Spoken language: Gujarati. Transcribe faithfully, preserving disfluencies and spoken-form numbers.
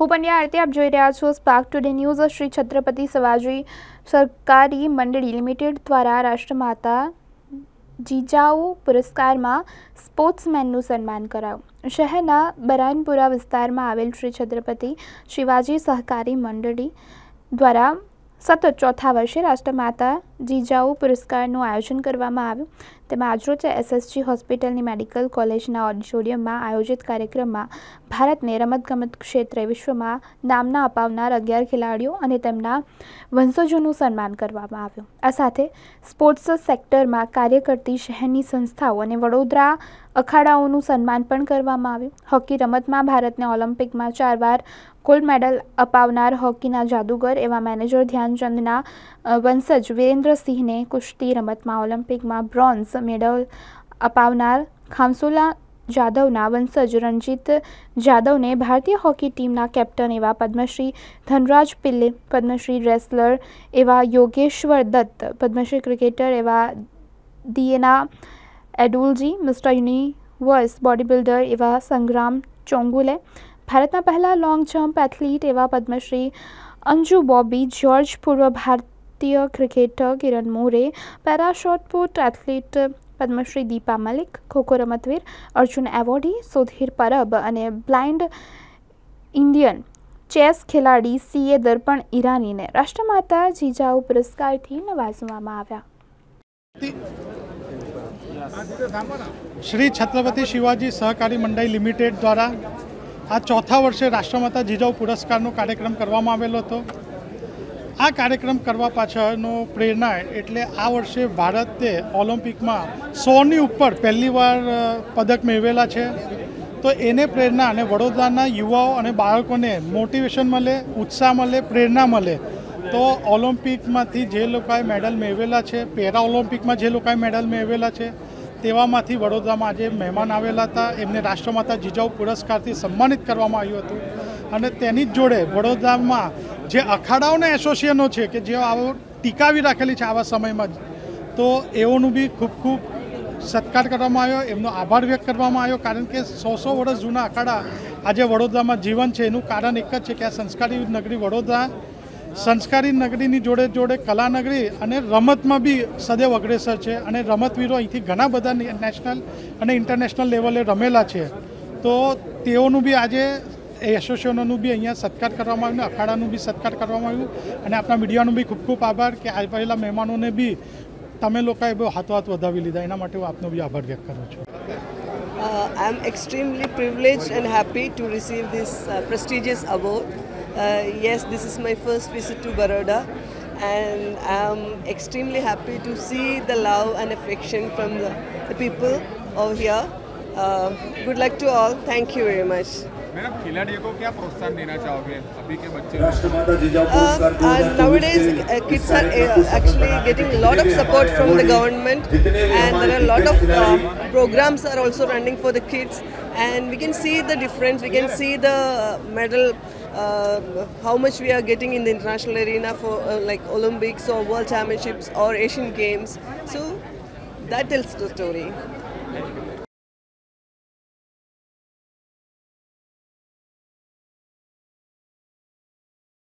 હું પંડ્યા આરતી, આપ જોઈ રહ્યા છો Spark Today News. Shri Chhatrapati Shivaji સહકારી મંડળી લિમિટેડ દ્વારા રાષ્ટ્રમાતા જીજાઉ પુરસ્કારમાં સ્પોર્ટ્સમેનનું સન્માન કરાયું। શહેરના બરાનપુરા વિસ્તારમાં આવેલ શ્રી છત્રપતિ શિવાજી સહકારી મંડળી દ્વારા સતત ચોથા વર્ષે રાષ્ટ્રમાતા જીજાઉ પુરસ્કારનું આયોજન કરવામાં આવ્યું। તેમાં આજરોજ એસએસજી હોસ્પિટલની મેડિકલ કોલેજના ઓડિટોરિયમમાં આયોજિત કાર્યક્રમમાં ભારતને રમતગમત ક્ષેત્રે વિશ્વમાં નામના અપાવનાર અગિયાર ખેલાડીઓ અને તેમના વંશજોનું સન્માન કરવામાં આવ્યું। આ સાથે સ્પોર્ટ્સ સેક્ટરમાં કાર્ય કરતી શહેરની સંસ્થાઓ અને વડોદરા અખાડાઓનું સન્માન પણ કરવામાં આવ્યું। હોકી રમતમાં ભારતને ઓલિમ્પિકમાં ચાર વાર ગોલ્ડ મેડલ અપાવનાર હોકીના જાદુગર એવા મેજર ધ્યાનચંદના વંશજ વિરેન્દ્રસિંહને, કુશ્તી રમતમાં ઓલિમ્પિકમાં બ્રોન્ઝ મેડલ અપાવનાર ખામસુલા જાદવના વંશજ રણજીત જાદવને, ભારતીય હોકી ટીમના કેપ્ટન એવા પદ્મશ્રી ધનરાજ પિલ્લે, પદ્મશ્રી રેસલર એવા યોગેશ્વર દત્ત, પદ્મશ્રી ક્રિકેટર એવા Diana Edulji, mister universe body builder એવા સંગ્રામ ચોંગુલે, ભારતના પહેલા લોંગ જમ્પ એથ્લીટ એવા પદ્મશ્રી અંજુ બોબી જ્યોર્જ, પૂર્વ ભારતીય cricketer Kiran More, para shot put athlete Padmashri Deepa Malik, kho kho રમતવીર અર્જુન એવોર્ડી સુધીર પરબ અને બ્લાઇન્ડ ઇન્ડિયન ચેસ ખેલાડી સીએ દર્પણ ઈરાનીને રાષ્ટ્રમાતા જીજાઉ પુરસ્કારથી નવાજવામાં આવ્યા। શ્રી છત્રપતિ શિવાજી સહકારી મંડળી લિમિટેડ દ્વારા આ ચોથા વર્ષે રાષ્ટ્રમાતા જીજાઉ પુરસ્કારનો કાર્યક્રમ કરવામાં આવેલો હતો। આ કાર્યક્રમ કરવા પાછળનો પ્રેરણા એટલે આ વર્ષે ભારતે ઓલિમ્પિકમાં સોની ઉપર પહેલીવાર પદક મેળવેલા છે, તો એને પ્રેરણા અને વડોદરાના યુવાઓ અને બાળકોને મોટિવેશન મળે, ઉત્સાહ મળે, પ્રેરણા મળે, તો ઓલિમ્પિકમાંથી જે લોકોએ મેડલ મેળવેલા છે, પેરા ઓલિમ્પિકમાં જે લોકોએ મેડલ મેળવેલા છે, તેવામાંથી વડોદરામાં આજે મહેમાન આવેલા હતા। એમને રાષ્ટ્રમાતા જીજાઉ પુરસ્કારથી સન્માનિત કરવામાં આવ્યું હતું અને તેની જ જોડે વડોદરામાં જે અખાડાઓના એસોસિએશનો છે કે જે આવો ટીકાવી રાખેલી છે આવા સમયમાં, તો એઓનું બી ખૂબ ખૂબ સત્કાર કરવામાં આવ્યો, એમનો આભાર વ્યક્ત કરવામાં આવ્યો, કારણ કે સો સો વર્ષ જૂના અખાડા આજે વડોદરામાં જીવન છે। એનું કારણ એક જ છે કે આ સંસ્કારી નગરી વડોદરા સંસ્કારી નગરીની જોડે જોડે કલાનગરી અને રમતમાં બી સદૈવ અગ્રેસર છે અને રમતવીરો અહીંથી ઘણા બધા નેશનલ અને ઇન્ટરનેશનલ લેવલે રમેલા છે, તો તેઓનું બી આજે એસોસિએશનોનું બી અહીંયા સત્કાર કરવામાં આવ્યું, અખાડાનું બી સત્કાર કરવામાં આવ્યું અને આપણા મીડિયાનું બી ખૂબ ખૂબ આભાર કે આવેલા મહેમાનોને બી તમે લોકોએ બહુ હાથો હાથ વધાવી લીધા, એના માટે હું આપનો બી આભાર વ્યક્ત કરું છું। Uh, I'm extremely privileged and happy to receive this uh, prestigious award. Uh, yes, this is my first visit to Baroda and I'm extremely happy to see the love and affection from the, the people over here. Uh, good luck to all. Thank you very much. Madam, खिलाड़ियों को क्या प्रोत्साहन देना चाहोगे अभी के बच्चे? Uh, uh, nowadays, uh, kids are uh, actually getting a lot of support from the government, and there are a lot of uh, programs are also running for the kids, and we can see the difference. We can see the medal, uh, how much we are getting in the international arena for uh, like Olympics or World Championships or Asian Games. So that tells the story.